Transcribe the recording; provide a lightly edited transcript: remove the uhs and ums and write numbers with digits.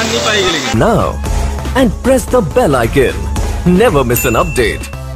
नहीं पाएगी लेकिन। Now and press the bell icon. Never miss an update.